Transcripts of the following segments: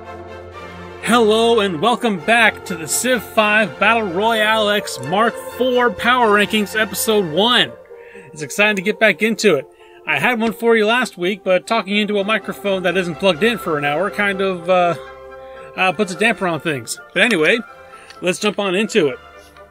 Hello and welcome back to the Civ 5 Battle Royale X Mark IV Power Rankings Episode 1. It's exciting to get back into it. I had one for you last week, but talking into a microphone that isn't plugged in for an hour kind of puts a damper on things. But anyway, let's jump on into it.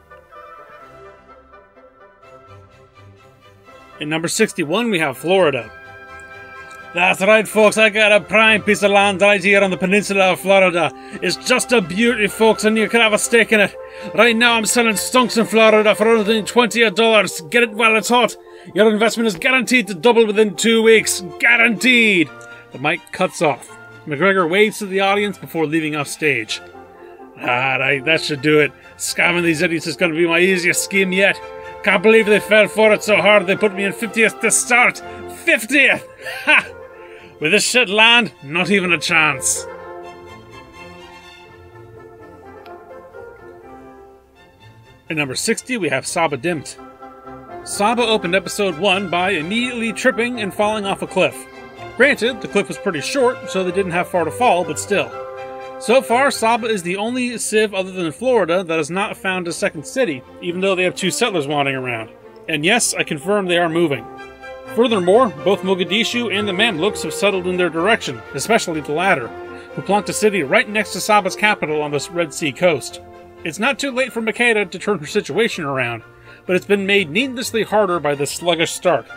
In number 61, we have Florida. That's right, folks, I got a prime piece of land right here on the peninsula of Florida. It's just a beauty, folks, and you can have a stake in it. Right now, I'm selling stonks in Florida for only $20. Get it while it's hot. Your investment is guaranteed to double within 2 weeks. Guaranteed! The mic cuts off. McGregor waves to the audience before leaving off stage. Alright, that should do it. Scamming these idiots is going to be my easiest scheme yet. Can't believe they fell for it so hard they put me in 50th to start. 50th! Ha! With this shit land, not even a chance. At number 60, we have Saba Dimpt. Saba opened episode 1 by immediately tripping and falling off a cliff. Granted, the cliff was pretty short, so they didn't have far to fall, but still. So far, Saba is the only Civ other than Florida that has not found a second city, even though they have 2 settlers wandering around. And yes, I confirm they are moving. Furthermore, both Mogadishu and the Mamluks have settled in their direction, especially the latter, who plonked a city right next to Saba's capital on the Red Sea coast. It's not too late for Macarena to turn her situation around, but it's been made needlessly harder by this sluggish start.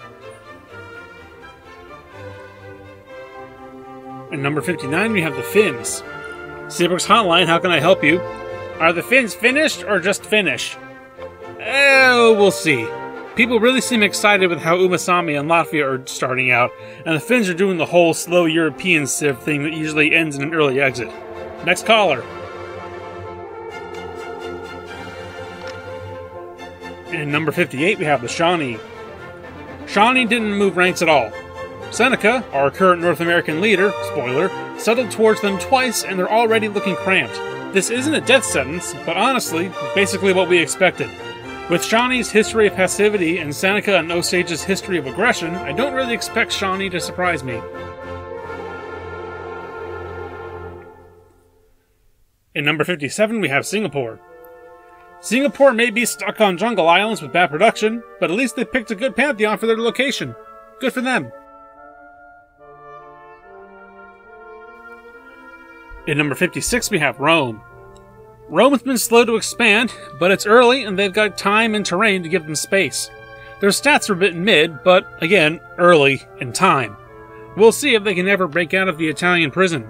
At number 59, we have the Finns. CBRX Hotline, how can I help you? Are the Finns finished or just finish? Oh, we'll see. People really seem excited with how Umasami and Latvia are starting out, and the Finns are doing the whole slow European Civ thing that usually ends in an early exit. Next caller. And number 58, we have the Shawnee. Shawnee didn't move ranks at all. Seneca, our current North American leader, spoiler, settled towards them twice and they're already looking cramped. This isn't a death sentence, but honestly, basically what we expected. With Shawnee's history of passivity and Seneca and Osage's history of aggression, I don't really expect Shawnee to surprise me. In number 57, we have Singapore. Singapore may be stuck on jungle islands with bad production, but at least they picked a good pantheon for their location. Good for them. In number 56, we have Rome. Rome has been slow to expand, but it's early and they've got time and terrain to give them space. Their stats are a bit mid, but again, early and time. We'll see if they can ever break out of the Italian prison.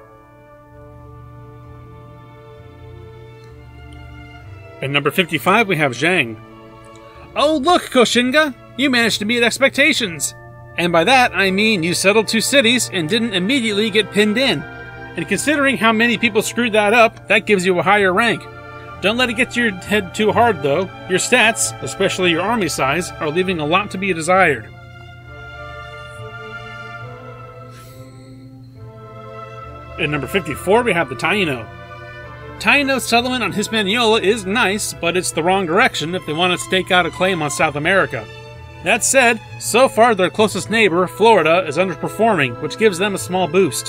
At number 55, we have Zhang. Oh look, Koshinga! You managed to meet expectations! And by that, I mean you settled 2 cities and didn't immediately get pinned in. And considering how many people screwed that up, that gives you a higher rank. Don't let it get to your head too hard, though. Your stats, especially your army size, are leaving a lot to be desired. At number 54, we have the Taino. Taino's settlement on Hispaniola is nice, but it's the wrong direction if they want to stake out a claim on South America. That said, so far their closest neighbor, Florida, is underperforming, which gives them a small boost.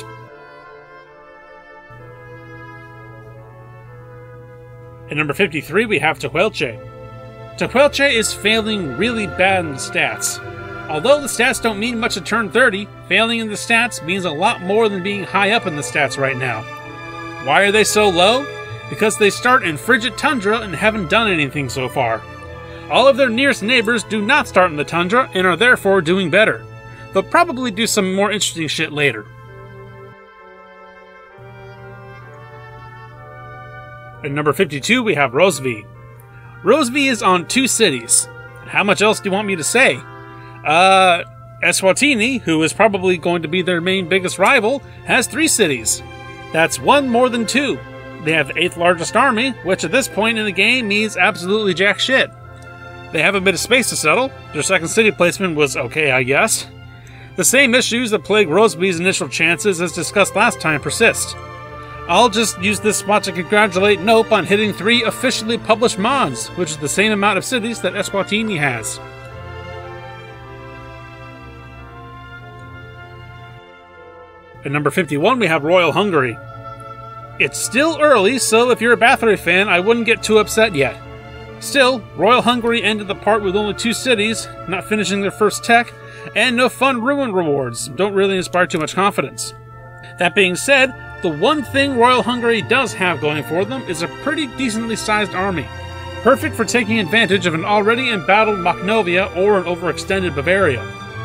At number 53, we have Tehuelche. Tehuelche is failing really bad in the stats. Although the stats don't mean much at turn 30, failing in the stats means a lot more than being high up in the stats right now. Why are they so low? Because they start in frigid tundra and haven't done anything so far. All of their nearest neighbors do not start in the tundra and are therefore doing better. They'll probably do some more interesting shit later. At number 52, we have Rosvi. Rosvi is on 2 cities. How much else do you want me to say? Eswatini, who is probably going to be their main biggest rival, has 3 cities. That's 1 more than 2. They have the 8th largest army, which at this point in the game means absolutely jack shit. They have a bit of space to settle. Their second city placement was okay, I guess. The same issues that plagued Rosby's initial chances as discussed last time persist. I'll just use this spot to congratulate Nope on hitting 3 officially published mods, which is the same amount of cities that Eswatini has. At number 51, we have Royal Hungary. It's still early, so if you're a Bathory fan, I wouldn't get too upset yet. Still, Royal Hungary ended the part with only 2 cities, not finishing their first tech, and no fun ruin rewards don't really inspire too much confidence. That being said, the one thing Royal Hungary does have going for them is a pretty decently sized army, perfect for taking advantage of an already embattled Moldavia or an overextended Bavaria.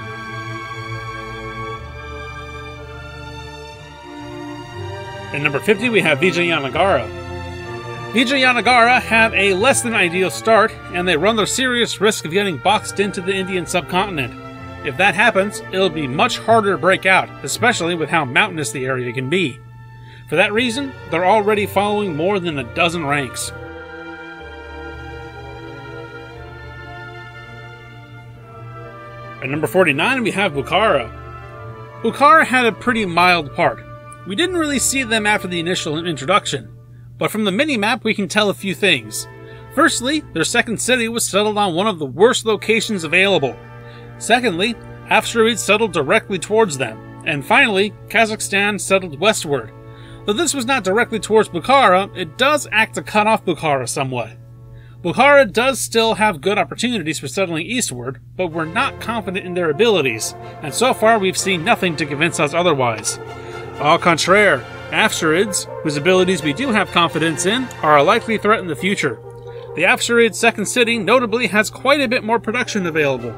At number 50 we have Vijayanagara. Vijayanagara had a less than ideal start, and they run the serious risk of getting boxed into the Indian subcontinent. If that happens, it'll be much harder to break out, especially with how mountainous the area can be. For that reason, they're already following more than a dozen ranks. At number 49 we have Bukhara. Bukhara had a pretty mild part. We didn't really see them after the initial introduction, but from the minimap we can tell a few things. Firstly, their second city was settled on one of the worst locations available. Secondly, Afsharids settled directly towards them. And finally, Kazakhstan settled westward. Though this was not directly towards Bukhara, it does act to cut off Bukhara somewhat. Bukhara does still have good opportunities for settling eastward, but we're not confident in their abilities, and so far we've seen nothing to convince us otherwise. Au contraire, Afsharids, whose abilities we do have confidence in, are a likely threat in the future. The Afsharids' second city notably has quite a bit more production available.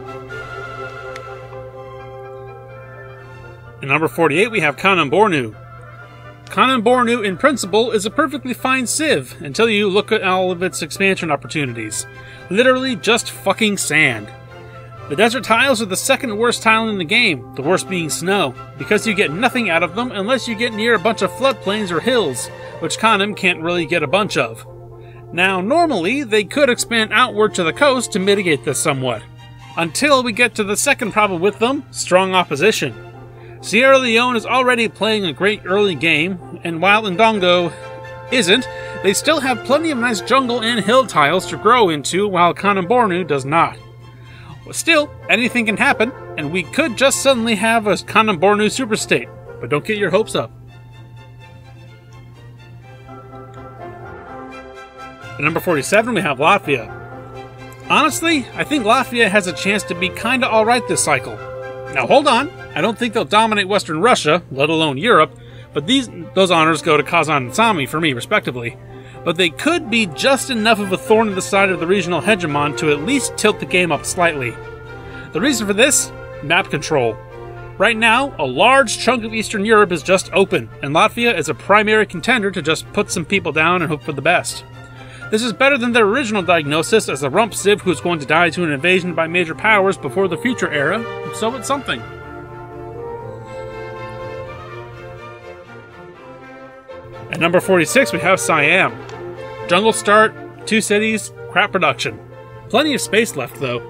At number 48 we have Kanem Bornu. Kanem Bornu in principle is a perfectly fine civ until you look at all of its expansion opportunities. Literally just fucking sand. The desert tiles are the second worst tile in the game, the worst being snow, because you get nothing out of them unless you get near a bunch of floodplains or hills, which Kanem can't really get a bunch of. Now normally they could expand outward to the coast to mitigate this somewhat, until we get to the second problem with them, strong opposition. Sierra Leone is already playing a great early game, and while Ndongo isn't, they still have plenty of nice jungle and hill tiles to grow into, while Kanem Bornu does not. Still, anything can happen, and we could just suddenly have a Kanem Bornu superstate, but don't get your hopes up. At number 47 we have Latvia. Honestly, I think Latvia has a chance to be kinda alright this cycle. Now hold on, I don't think they'll dominate Western Russia, let alone Europe, but those honors go to Kazan and Sami for me, respectively. But they could be just enough of a thorn in the side of the regional hegemon to at least tilt the game up slightly. The reason for this? Map control. Right now, a large chunk of Eastern Europe is just open, and Latvia is a primary contender to just put some people down and hope for the best. This is better than their original diagnosis as a rump civ who's going to die to an invasion by major powers before the future era, so it's something. At number 46 we have Siam. Jungle start, 2 cities, crap production. Plenty of space left though.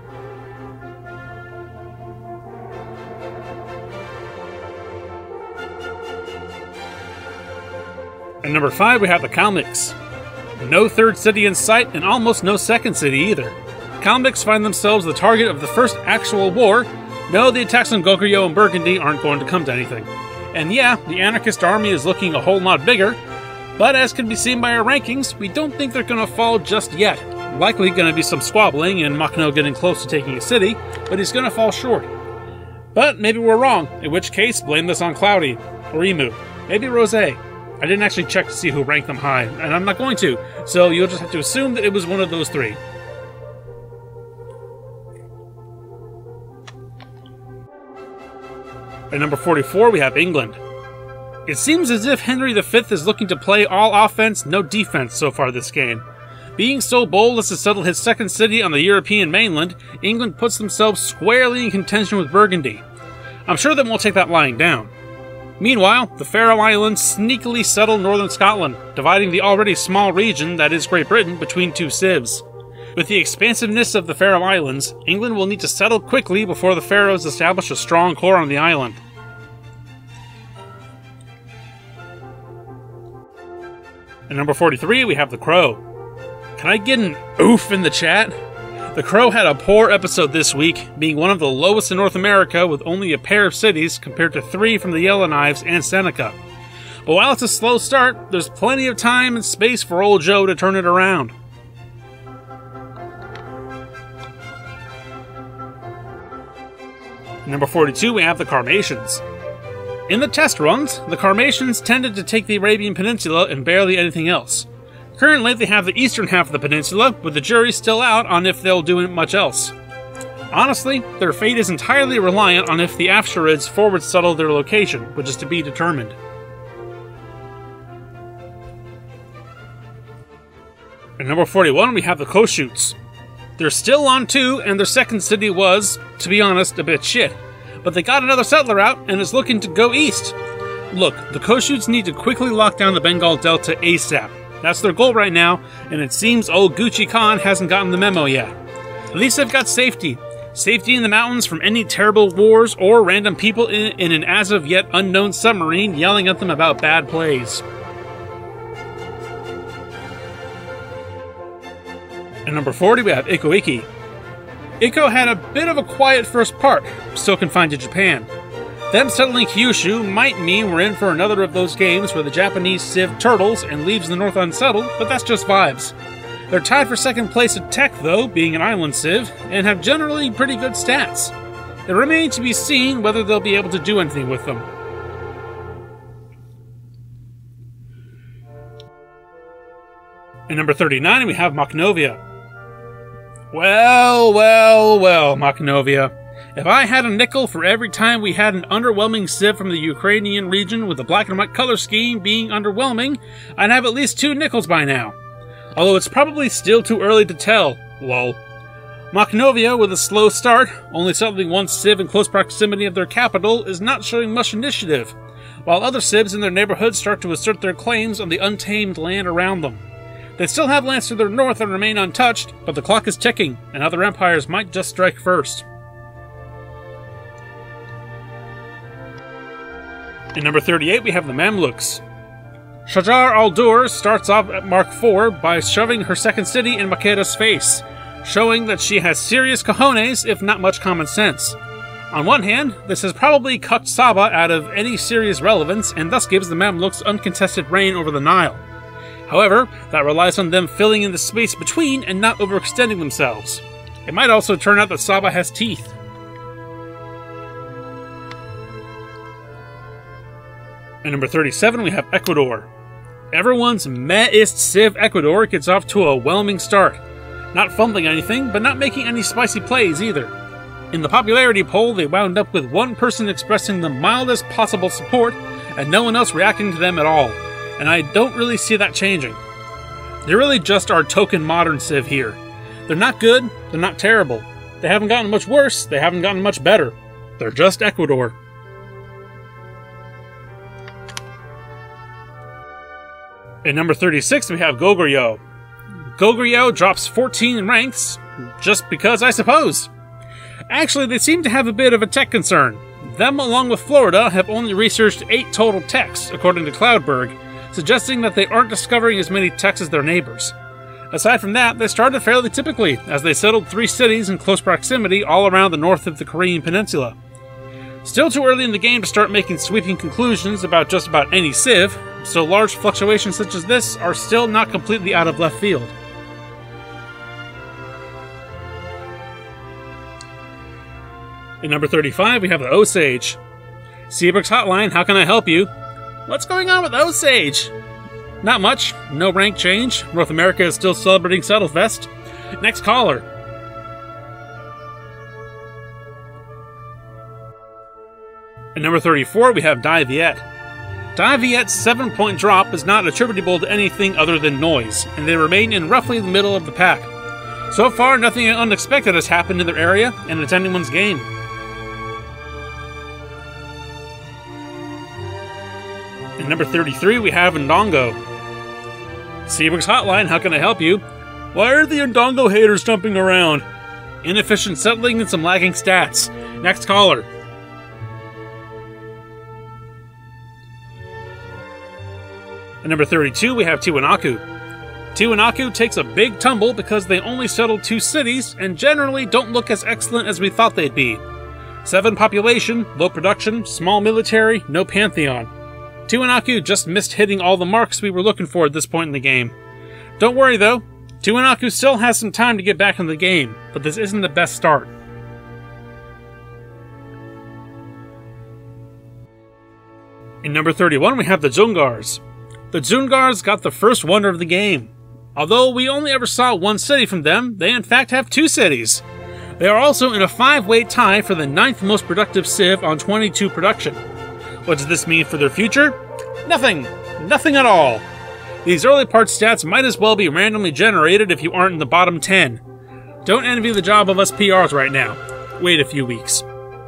At number 5 we have the Kalmyks. No third city in sight and almost no second city either. Kalmyks find themselves the target of the first actual war. No, the attacks on Goguryeo and Burgundy aren't going to come to anything. And yeah, the anarchist army is looking a whole lot bigger, but as can be seen by our rankings, we don't think they're going to fall just yet. Likely going to be some squabbling and Makhno getting close to taking a city, but he's going to fall short. But maybe we're wrong, in which case blame this on Cloudy, or Emu, maybe Rosé. I didn't actually check to see who ranked them high, and I'm not going to, so you'll just have to assume that it was one of those 3. At number 44 we have England. It seems as if Henry V is looking to play all offense, no defense so far this game. Being so bold as to settle his second city on the European mainland, England puts themselves squarely in contention with Burgundy. I'm sure that won't take that lying down. Meanwhile, the Faroe Islands sneakily settle northern Scotland, dividing the already small region that is Great Britain between 2 civs. With the expansiveness of the Faroe Islands, England will need to settle quickly before the Faroes establish a strong core on the island. At number 43, we have the Crow. Can I get an oof in the chat? The Crow had a poor episode this week, being one of the lowest in North America with only a pair of cities compared to 3 from the Yellowknives and Seneca. But while it's a slow start, there's plenty of time and space for old Joe to turn it around. Number 42, we have the Carmatians. In the test runs, the Carmatians tended to take the Arabian Peninsula and barely anything else. Currently, they have the eastern half of the peninsula, with the jury still out on if they'll do much else. Honestly, their fate is entirely reliant on if the Afsharids forward settle their location, which is to be determined. At number 41, we have the Koshutes. They're still on 2, and their second city was, to be honest, a bit shit. But they got another settler out, and is looking to go east. Look, the Koshutes need to quickly lock down the Bengal Delta ASAP. That's their goal right now, and it seems old Gucci Khan hasn't gotten the memo yet. At least they've got safety. Safety in the mountains from any terrible wars or random people in an as-of-yet unknown submarine yelling at them about bad plays. At number 40, we have Ayyyyy. Ikko had a bit of a quiet first part, still confined to Japan. Them settling Kyushu might mean we're in for another of those games where the Japanese Civ turtles and leaves the north unsettled, but that's just vibes. They're tied for second place at Tech, though, being an island Civ, and have generally pretty good stats. It remains to be seen whether they'll be able to do anything with them. At number 39, we have Macedonia. Well, Macedonia. If I had a nickel for every time we had an underwhelming Civ from the Ukrainian region with the black and white color scheme being underwhelming, I'd have at least 2 nickels by now. Although it's probably still too early to tell, lol. Macedonia, with a slow start, only settling 1 Civ in close proximity of their capital, is not showing much initiative, while other Civs in their neighborhood start to assert their claims on the untamed land around them. They still have lands to their north that remain untouched, but the clock is ticking, and other empires might just strike first. In number 38, we have the Mamluks. Shajar al-Dur starts off at Mark IV by shoving her second city in Makeda's face, showing that she has serious cojones, if not much common sense. On one hand, this has probably cut Saba out of any serious relevance, and thus gives the Mamluks uncontested reign over the Nile. However, that relies on them filling in the space between and not overextending themselves. It might also turn out that Saba has teeth. At number 37, we have Ecuador. Everyone's meh-ist Civ Ecuador gets off to a whelming start. Not fumbling anything, but not making any spicy plays either. In the popularity poll, they wound up with 1 person expressing the mildest possible support, and no one else reacting to them at all. And I don't really see that changing. They're really just our token modern Civ here. They're not good, they're not terrible. They haven't gotten much worse, they haven't gotten much better. They're just Ecuador. At number 36, we have Goguryeo. Goguryeo drops 14 ranks, just because, I suppose. Actually, they seem to have a bit of a tech concern. Them, along with Florida, have only researched 8 total techs, according to Cloudberg, suggesting that they aren't discovering as many techs as their neighbors. Aside from that, they started fairly typically, as they settled 3 cities in close proximity all around the north of the Korean peninsula. Still too early in the game to start making sweeping conclusions about just about any Civ, so large fluctuations such as this are still not completely out of left field. At number 35, we have the Osage. CBRX Hotline, how can I help you? What's going on with Osage? Not much. No rank change. North America is still celebrating Settlefest. Next caller. At number 34, we have Dai Viet. Dai Viet's 7-point drop is not attributable to anything other than noise, and they remain in roughly the middle of the pack. So far, nothing unexpected has happened in their area, and it's anyone's game. At number 33, we have Ndongo. CBRX Hotline, how can I help you? Why are the Ndongo haters jumping around? Inefficient settling and some lagging stats. Next caller. At number 32, we have Tiwanaku. Tiwanaku takes a big tumble because they only settled 2 cities and generally don't look as excellent as we thought they'd be. 7 population, low production, small military, no pantheon. Tiwanaku just missed hitting all the marks we were looking for at this point in the game. Don't worry though, Tiwanaku still has some time to get back in the game, but this isn't the best start. In number 31 we have the Dzungars. The Dzungars got the first wonder of the game. Although we only ever saw one city from them, they in fact have 2 cities. They are also in a 5-way tie for the 9th most productive Civ on 22 production. What does this mean for their future? Nothing! Nothing at all! These early part stats might as well be randomly generated if you aren't in the bottom 10. Don't envy the job of us PRs right now. Wait a few weeks.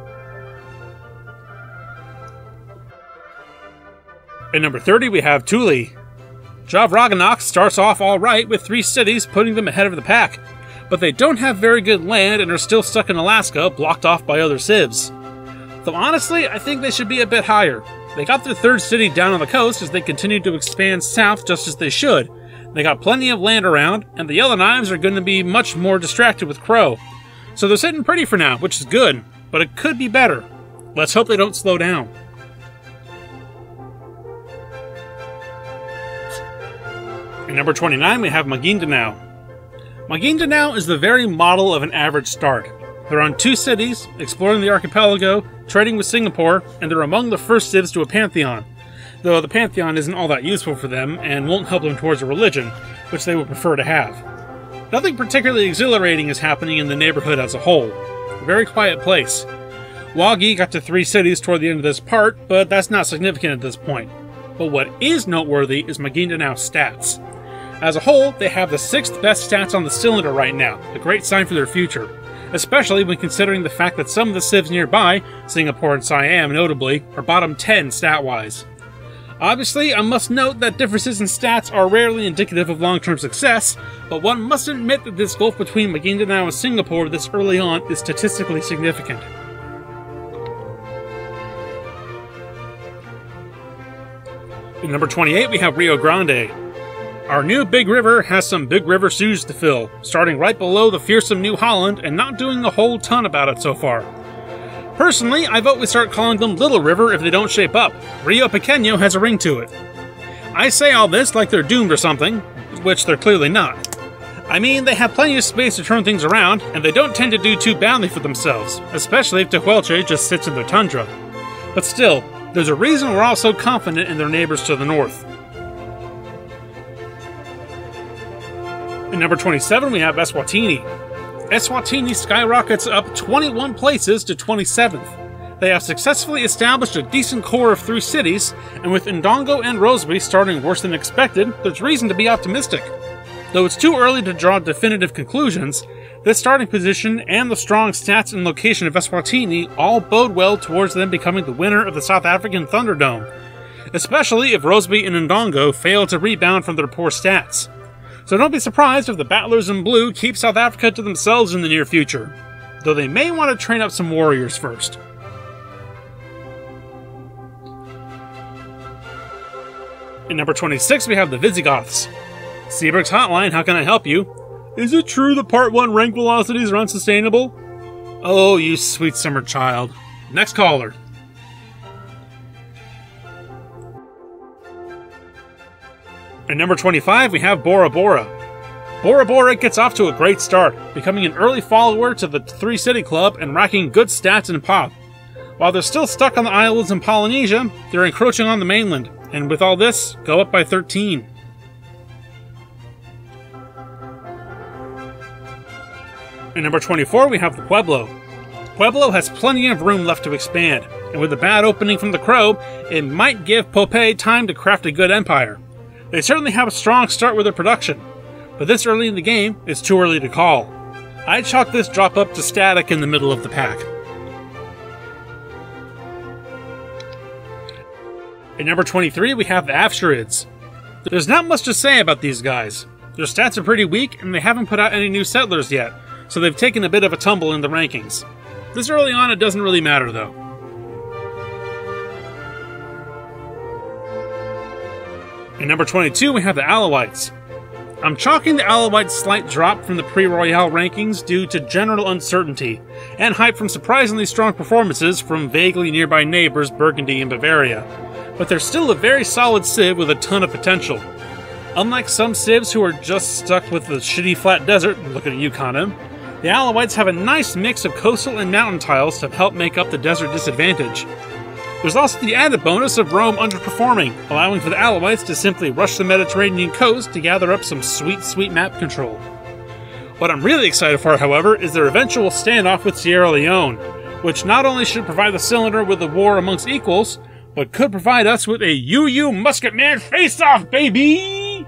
At number 30 we have Thule. Jav Ragnarok starts off alright with 3 cities putting them ahead of the pack, but they don't have very good land and are still stuck in Alaska, blocked off by other civs. Though honestly, I think they should be a bit higher. They got their 3rd city down on the coast as they continue to expand south just as they should. They got plenty of land around, and the Yellowknives are going to be much more distracted with Crow. So they're sitting pretty for now, which is good, but it could be better. Let's hope they don't slow down. At number 29 we have Maguindanao. Maguindanao is the very model of an average start. They're on 2 cities, exploring the archipelago, trading with Singapore, and they're among the first civs to a pantheon. Though the pantheon isn't all that useful for them, and won't help them towards a religion, which they would prefer to have. Nothing particularly exhilarating is happening in the neighborhood as a whole. A very quiet place. Wagi got to 3 cities toward the end of this part, but that's not significant at this point. But what is noteworthy is Maguindanao's stats. As a whole, they have the 6th best stats on the cylinder right now, a great sign for their future. Especially when considering the fact that some of the civs nearby, Singapore and Siam notably, are bottom 10 stat-wise. Obviously, I must note that differences in stats are rarely indicative of long-term success, but one must admit that this gulf between Maguindanao and Singapore this early on is statistically significant. At number 28 we have Rio Grande. Our new big river has some big river shoes to fill, starting right below the fearsome New Holland and not doing a whole ton about it so far. Personally, I vote we start calling them Little River if they don't shape up. Rio Pequeño has a ring to it. I say all this like they're doomed or something, which they're clearly not. I mean, they have plenty of space to turn things around, and they don't tend to do too badly for themselves, especially if Tehuelche just sits in their tundra. But still, there's a reason we're all so confident in their neighbors to the north. At number 27 we have Eswatini. Eswatini skyrockets up 21 places to 27th. They have successfully established a decent core of 3 cities, and with Ndongo and Roseby starting worse than expected, there's reason to be optimistic. Though it's too early to draw definitive conclusions, this starting position and the strong stats and location of Eswatini all bode well towards them becoming the winner of the South African Thunderdome, especially if Roseby and Ndongo fail to rebound from their poor stats. So don't be surprised if the Battlers in Blue keep South Africa to themselves in the near future, though they may want to train up some warriors first. At number 26 we have the Visigoths. CBRX Hotline, how can I help you? Is it true the Part 1 rank velocities are unsustainable? Oh, you sweet summer child. Next caller. At number 25, we have Bora Bora. Bora Bora gets off to a great start, becoming an early follower to the 3-city club and racking good stats and pop. While they're still stuck on the islands in Polynesia, they're encroaching on the mainland, and with all this, go up by 13. At number 24, we have the Pueblo. Pueblo has plenty of room left to expand, and with a bad opening from the Crow, it might give Popeye time to craft a good empire. They certainly have a strong start with their production, but this early in the game, it's too early to call. I'd chalk this drop up to static in the middle of the pack. At number 23, we have the Afsharids. There's not much to say about these guys. Their stats are pretty weak, and they haven't put out any new settlers yet, so they've taken a bit of a tumble in the rankings. This early on, it doesn't really matter, though. At number 22, we have the Alawites. I'm chalking the Alawites' slight drop from the pre-Royale rankings due to general uncertainty, and hype from surprisingly strong performances from vaguely nearby neighbors Burgundy and Bavaria. but they're still a very solid civ with a ton of potential. Unlike some civs who are just stuck with the shitty flat desert, look at Yukon, the Alloyites have a nice mix of coastal and mountain tiles to help make up the desert disadvantage. There's also the added bonus of Rome underperforming, allowing for the Alloyites to simply rush the Mediterranean coast to gather up some sweet map control. What I'm really excited for, however, is their eventual standoff with Sierra Leone, which not only should provide the cylinder with a war amongst equals, but could provide us with a Ayyyyy Musketman face-off, baby!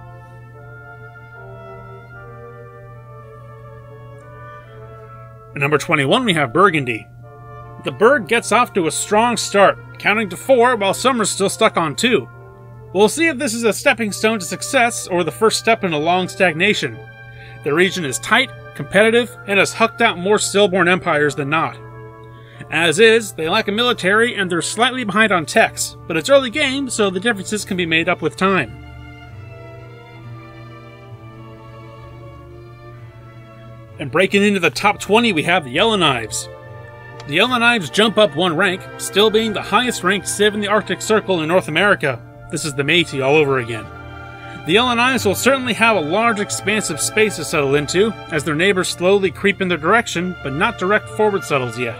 At number 21, we have Burgundy. The Burg gets off to a strong start, counting to 4 while Summer's still stuck on 2. We'll see if this is a stepping stone to success or the first step in a long stagnation. The region is tight, competitive, and has hucked out more stillborn empires than not. As is, they lack a military and they're slightly behind on techs, but it's early game, so the differences can be made up with time. And breaking into the top 20, we have the Yellowknives. The Yellowknives jump up 1 rank, still being the highest ranked civ in the Arctic Circle in North America. This is the Métis all over again. The Yellowknives will certainly have a large expansive space to settle into, as their neighbors slowly creep in their direction, but not direct forward settles yet.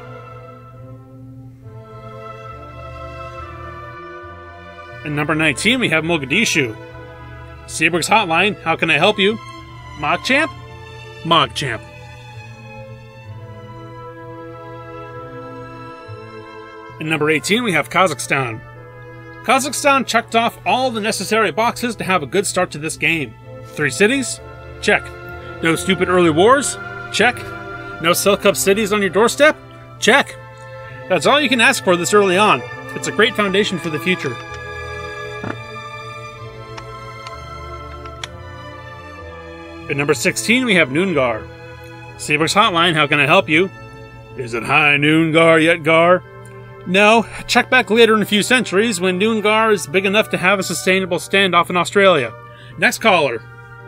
At number 19, we have Mogadishu. CBRX Hotline, how can I help you? Mogchamp? Mogchamp. At number 18, we have Kazakhstan. Kazakhstan checked off all the necessary boxes to have a good start to this game. 3 cities? Check. No stupid early wars? Check. No Selcup cities on your doorstep? Check. That's all you can ask for this early on. It's a great foundation for the future. At number 16, we have Noongar. CBRX Hotline, how can I help you? Is it high Noongar yet, Gar? No, check back later in a few centuries when Noongar is big enough to have a sustainable standoff in Australia. Next caller.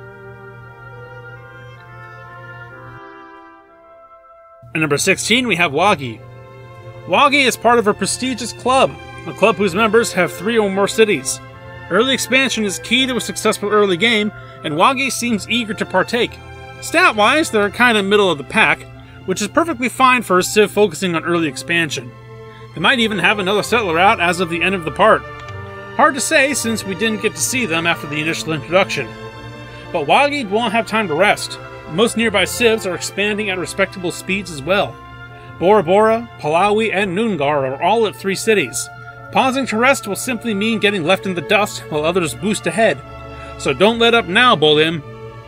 At number 16, we have Wagi. Wagi is part of a prestigious club, a club whose members have 3 or more cities. Early expansion is key to a successful early game, and Wagi seems eager to partake. Stat-wise, they're kind of middle of the pack, which is perfectly fine for a civ focusing on early expansion. They might even have another settler out as of the end of the part. Hard to say since we didn't get to see them after the initial introduction. But Wagi won't have time to rest. Most nearby civs are expanding at respectable speeds as well. Bora Bora, Pahlawi, and Noongar are all at 3 cities. Pausing to rest will simply mean getting left in the dust while others boost ahead. So don't let up now, Bolim.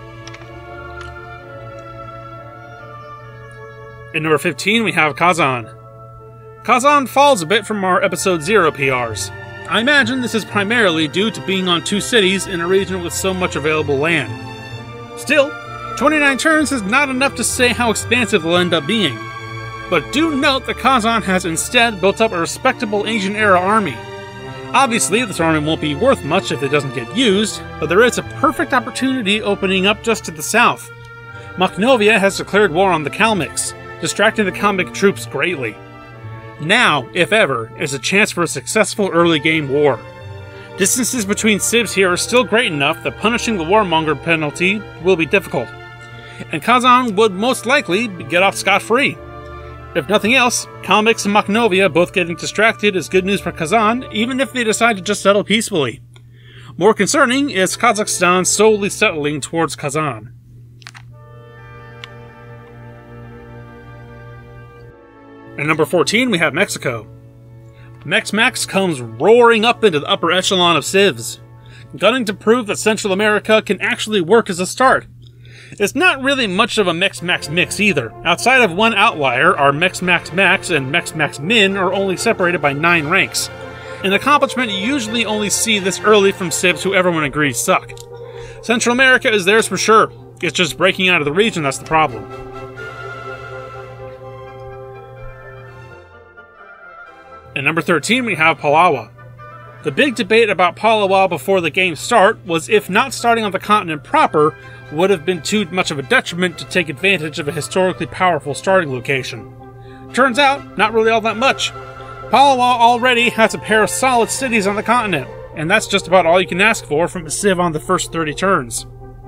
At number 15, we have Kazan. Kazan falls a bit from our Episode 0 PRs. I imagine this is primarily due to being on 2 cities in a region with so much available land. Still, 29 turns is not enough to say how expansive they'll end up being. But do note that Kazan has instead built up a respectable Asian-era army. Obviously, this army won't be worth much if it doesn't get used, but there is a perfect opportunity opening up just to the south. Makhnovia has declared war on the Kalmyks, distracting the Kalmyk troops greatly. Now, if ever, is a chance for a successful early game war. Distances between civs here are still great enough that punishing the warmonger penalty will be difficult, and Kazan would most likely get off scot-free. If nothing else, Kalmyks and Makhnovia both getting distracted is good news for Kazan, even if they decide to just settle peacefully. More concerning is Kazakhstan slowly settling towards Kazan. At number 14, we have Mexico. Mex-Mex comes roaring up into the upper echelon of civs, gunning to prove that Central America can actually work as a start. It's not really much of a Mex-Max mix either. Outside of one outlier, our Mex-Max Max and Mex-Max Min are only separated by 9 ranks. An accomplishment you usually only see this early from civs who everyone agrees suck. Central America is theirs for sure. It's just breaking out of the region that's the problem. At number 13, we have Pahlawa. The big debate about Pahlawa before the game's start was if not starting on the continent proper would have been too much of a detriment to take advantage of a historically powerful starting location. Turns out, not really all that much. Palawa already has a pair of solid cities on the continent, and that's just about all you can ask for from a Civ on the first 30 turns.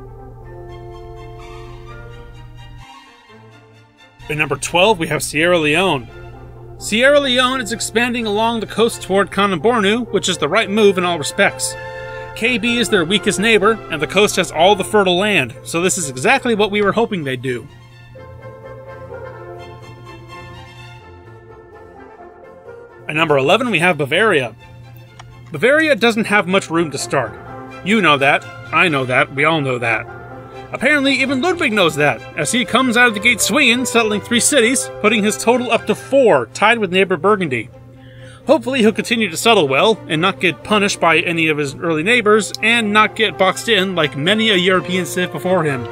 At number 12, we have Sierra Leone. Sierra Leone is expanding along the coast toward Kanem-Bornu, which is the right move in all respects. KB is their weakest neighbor, and the coast has all the fertile land, so this is exactly what we were hoping they'd do. At number 11, we have Bavaria. Bavaria doesn't have much room to start. You know that, I know that, we all know that. Apparently, even Ludwig knows that, as he comes out of the gate swinging, settling 3 cities, putting his total up to 4, tied with neighbor Burgundy. Hopefully he'll continue to settle well, and not get punished by any of his early neighbors, and not get boxed in like many a European civ before him.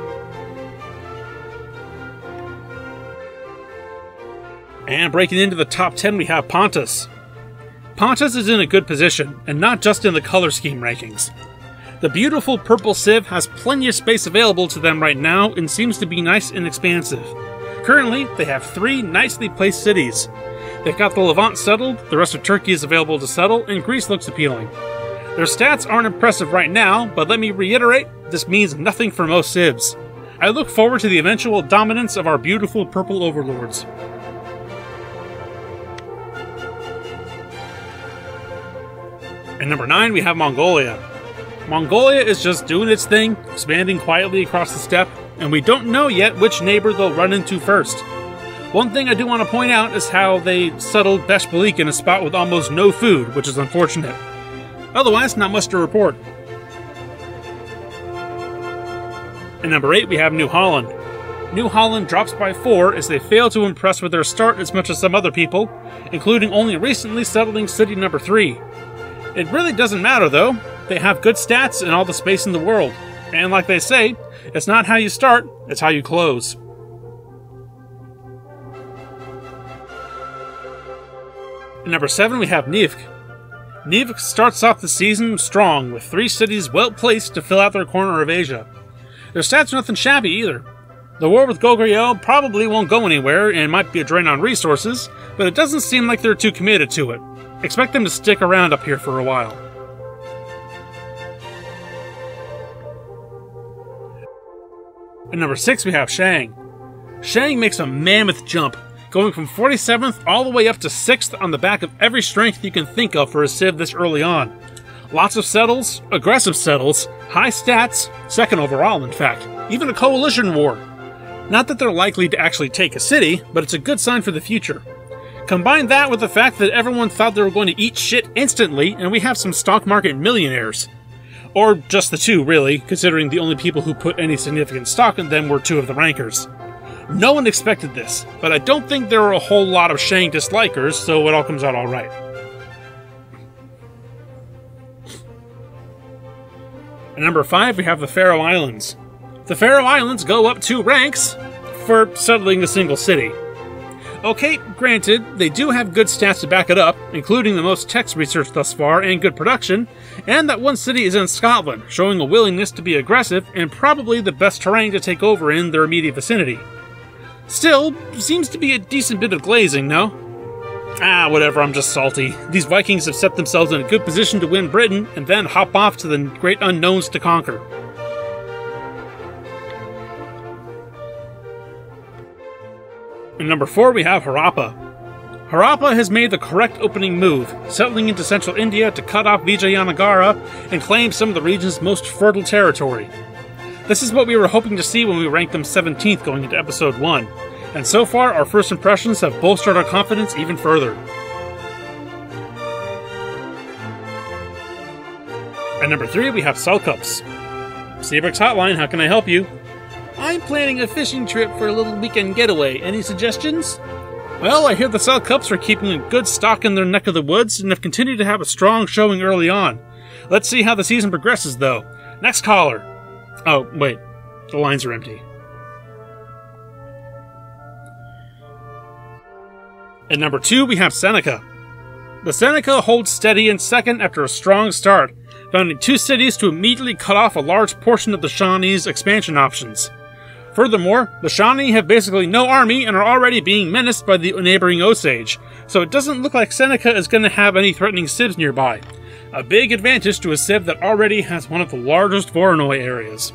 And breaking into the top 10, we have Pontus. Pontus is in a good position, and not just in the color scheme rankings. The beautiful purple civ has plenty of space available to them right now, and seems to be nice and expansive. Currently, they have 3 nicely placed cities. They've got the Levant settled, the rest of Turkey is available to settle, and Greece looks appealing. Their stats aren't impressive right now, but let me reiterate, this means nothing for most civs. I look forward to the eventual dominance of our beautiful purple overlords. At number 9, we have Mongolia. Mongolia is just doing its thing, expanding quietly across the steppe, and we don't know yet which neighbor they'll run into first. One thing I do want to point out is how they settled Beshbalik in a spot with almost no food, which is unfortunate. Otherwise, not much to report. At number 8, we have New Holland. New Holland drops by 4 as they fail to impress with their start as much as some other people, including only recently settling city number 3. It really doesn't matter though, they have good stats and all the space in the world, and like they say, it's not how you start, it's how you close. At number 7, we have Nivk. Nivk starts off the season strong, with 3 cities well placed to fill out their corner of Asia. Their stats are nothing shabby either. The war with Goguryeo probably won't go anywhere and might be a drain on resources, but it doesn't seem like they're too committed to it. Expect them to stick around up here for a while. At number 6, we have Shang. Shang makes a mammoth jump, going from 47th all the way up to 6th on the back of every strength you can think of for a civ this early on. Lots of settles, aggressive settles, high stats, 2nd overall in fact, even a coalition war. Not that they're likely to actually take a city, but it's a good sign for the future. Combine that with the fact that everyone thought they were going to eat shit instantly, and we have some stock market millionaires. Or just the 2, really, considering the only people who put any significant stock in them were 2 of the rankers. No one expected this, but I don't think there were a whole lot of Shang dislikers, so it all comes out alright. At number 5, we have the Faroe Islands. The Faroe Islands go up 2 ranks for settling a single city. Okay, granted, they do have good stats to back it up, including the most text research thus far and good production, and that one city is in Scotland, showing a willingness to be aggressive and probably the best terrain to take over in their immediate vicinity. Still, seems to be a decent bit of glazing, no? Ah, whatever, I'm just salty. These Vikings have set themselves in a good position to win Britain and then hop off to the great unknowns to conquer. At number 4, we have Harappa. Harappa has made the correct opening move, settling into central India to cut off Vijayanagara and claim some of the region's most fertile territory. This is what we were hoping to see when we ranked them 17th going into episode 1, and so far our first impressions have bolstered our confidence even further. At number 3, we have Selkups. CBRX Hotline, how can I help you? I'm planning a fishing trip for a little weekend getaway. Any suggestions? Well, I hear the Selkups are keeping a good stock in their neck of the woods and have continued to have a strong showing early on. Let's see how the season progresses, though. Next caller. Oh, wait. The lines are empty. At number 2, we have Seneca. The Seneca holds steady in 2nd after a strong start, founding 2 cities to immediately cut off a large portion of the Shawnees' expansion options. Furthermore, the Shawnee have basically no army and are already being menaced by the neighboring Osage, so it doesn't look like Seneca is going to have any threatening civs nearby. A big advantage to a civ that already has one of the largest Voronoi areas.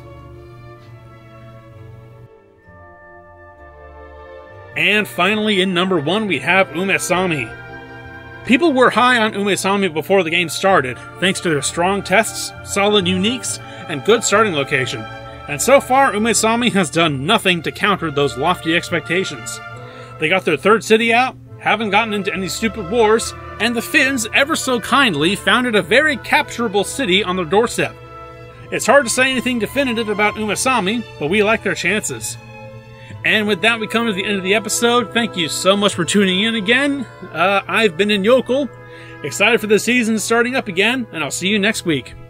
And finally, in number 1, we have Umesami. People were high on Umesami before the game started, thanks to their strong tests, solid uniques, and good starting location. And so far, Umesami has done nothing to counter those lofty expectations. They got their 3rd city out, haven't gotten into any stupid wars, and the Finns ever so kindly founded a very capturable city on their doorstep. It's hard to say anything definitive about Umesami, but we like their chances. And with that, we come to the end of the episode. Thank you so much for tuning in again. I've been in Yokel, excited for the season starting up again, and I'll see you next week.